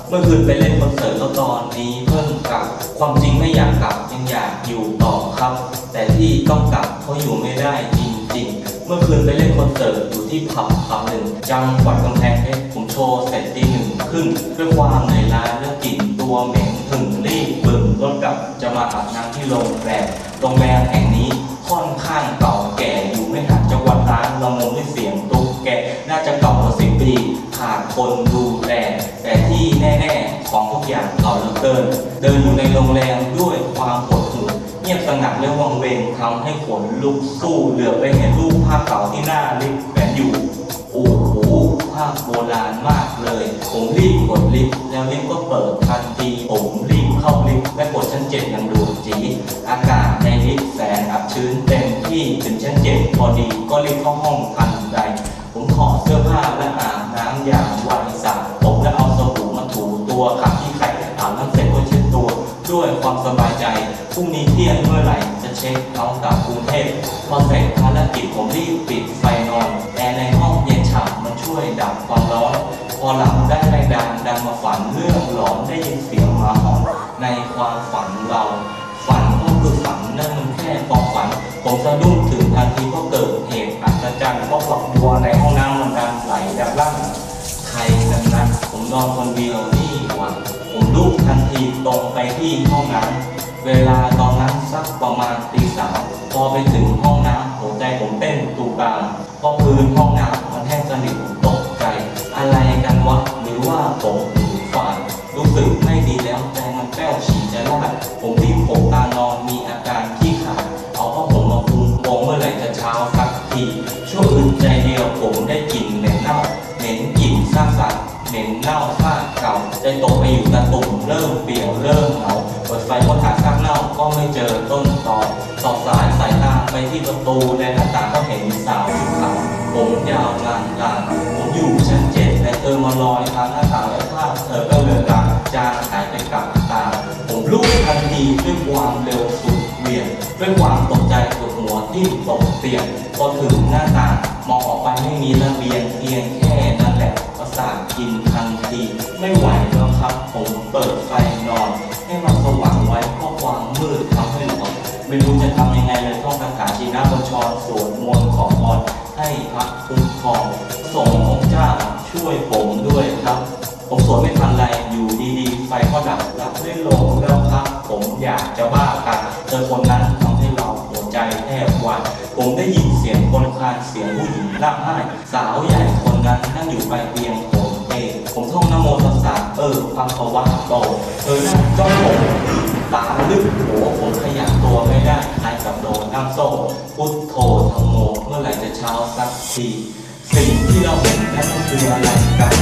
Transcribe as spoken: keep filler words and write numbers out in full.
เมื่อคืนไปเล่นคอนเสิร์ตแล้วตอนนี้เพิ่งกลับความจริงไม่อยากกลับยังอยากอยู่ต่อครับแต่ที่ต้องกลับเพราะอยู่ไม่ได้จริงๆเมื่อคืนไปเล่นคอนเสิร์ตอยู่ที่ผับผับหนึ่งจังหวัดกำแพงเพชรผมโชว์เสร็จตีหนึ่งครึ่งด้วยความเหนื่อยล้าและกลิ่นตัวเหม็นหึงรีบบึ่งรถกลับจะมาอาบน้ำที่โรงแรมโรงแรมแห่งนี้ค่อนข้างเก่าแก่อยู่ไม่ห่างจังหวัดร้านละมุนด้วยเสียงตุ๊กแกน่าจะเก่ากว่าสิบปีขาดคนดูแลแต่ที่แน่ๆของทุกอย่างเก่าเหลือเกินเดินอยู่ในโรงแรมด้วยความหดหู่เงียบสงัดและวังเวงทำให้ขนลุกสู้เหลือไปเห็นรูปภาพเก่าที่หน้าลิฟต์แฝงอยู่โอ้โหภาพโบราณมากเลยผมรีบกดลิฟต์แล้วลิฟต์ก็เปิดทันทีผมรีบเข้าลิฟต์และกดชั้นเจ็ดอย่างด่วนจีอากาศในลิฟต์แสนอับชื้นเต็มที่ถึงชั้นเจ็ดพอดีก็รีบเข้าห้องทันใดผมถอดเสื้อผ้าและอาบน้ำอย่างไวสระผมและเอาสบู่มาถูตัวขัดที่ไข่อาบน้ำเสร็จก็เช็ดตัวด้วยความสบายใจพรุ่งนี้เที่ยงเมื่อไหร่จะเช็คเอาท์กลับกรุงเทพพอเสร็จภารกิจผมรีบปิดไฟนอนแอร์ในห้องเย็นฉ่ำมันช่วยดับความร้อนพอหลับได้แรงดันดันมาฝันเรื่องหลอนได้ยินเสียงหมาหอนในความฝันเราฝันก็คือฝันนั่นมันแค่ความฝันผมสะดุ้งถึงทันทีก็เกิดเหตุอัศจรรย์เพราะฝักบัวในห้องน้ำมันดันไหลดับลั่นใครกันนะผมนอนคนเดียวนี่หว่าผมลุกทันทีตรงไปที่ห้องน้ำเวลาตอนนั้นสักประมาณตีสามพอไปถึงห้องน้ำหัวใจผมเต้นตูตามเพราะพื้นห้องน้ำมันแห้งสนิทผมตกใจอะไรกันวะหรือว่าผมหูฝาดรู้สึกไม่ดีแล้วใจมันแป้วฉี่จะลาดผมรีบโผล่ตานอนมีอาการขี้ขาดเอาผ้าห่มมาคลุมโปงเมื่อไหร่จะเช้าสักทีชั่วอึดใจเดียวผมได้กลิ่นเหม็นเน่าเหม็นกลิ่นซากสัตว์เหม็นเน่าซากเก่าใจตกไปอยู่ตะตุ่มเริ่มเปี่ยวเริ่มเหงาเปิดไฟค้นหาซากเน่าก็ไม่เจอต้นตอสอบสายสายตาไปที่ประตูและหน้าต่างก็เห็นสาวชุดขาวผมยาวลางลางผมอยู่ชั้นเจ็ดแต่เธอมาลอยทางหน้าต่างและภาพเธอก็เลือนลางจางหายไปกับตาผมลุกทันทีด้วยความเร็วสุดเวียนด้วยความตกใจปวดหัวที่ตกเตียงพอถึงหน้าต่างมองออกไปไม่มีระเบียงเพียงแค่นั้นแหละประสาทกินทันทีไม่ไหวแล้วครับผมเปิดไฟนอนให้มันสว่างไว้เพราะความมืดทำให้หลอนไม่รู้จะทำยังไงเลยท่องคาถาชีนาบัญชรสวดมนต์ขอพรให้พระคุ้มครองส่งองค์เจ้าช่วยผมด้วยครับผมสวดไม่ทันไรอยู่ดีๆไฟก็ดับรับได้ลงแล้วครับผมอยากจะบ้ากันเจอคนนั้นทำให้เราหัวใจแทบวายผมได้ยินเสียงคนคลางเสียงผู้หญิงร่ำไห้สาวใหญ่คนนั้นนั่งอยู่ปลายเตียงผมเองผมท่องนะโมตัสสะเออพังภวะโตเธอนั่งจ้องผมตาลึกหัวผมขยับตัวไม่ได้คล้ายกับโดนน้ำโซ่พุทโธธรรมโมเมื่อไหร่จะเช้าสักทีสิ่งที่เราเห็นนั้นคืออะไรกัน